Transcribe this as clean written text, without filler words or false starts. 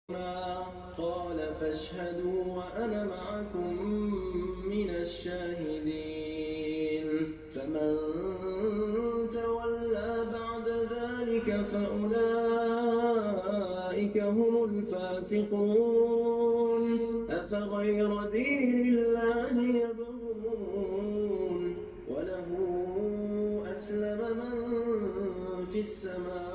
قال فاشهدوا وأنا معكم من الشاهدين فمن تولى بعد ذلك فأولئك هم الفاسقون أفغير دين الله يبغون وله أسلم من في السماوات